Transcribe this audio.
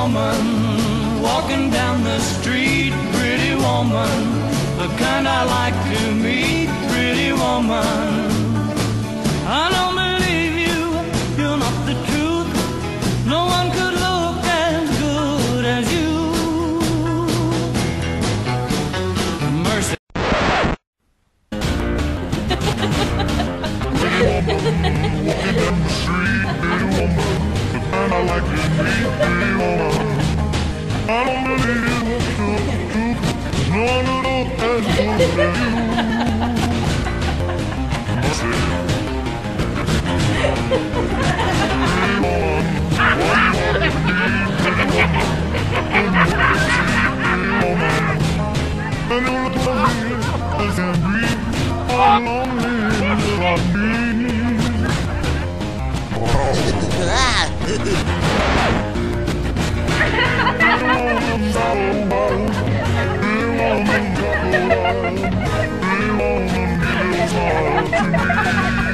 woman, walking down the street, pretty woman, the kind I like to meet, pretty woman. I don't believe you, you're not the truth. No one could look as good as you. Mercy. I like to meet pretty woman. I don't believe you, there's no one who look as good as you. Mercy. And you look at me, I can't breathe. How lonely I be. Pretty woman, give your heart to me.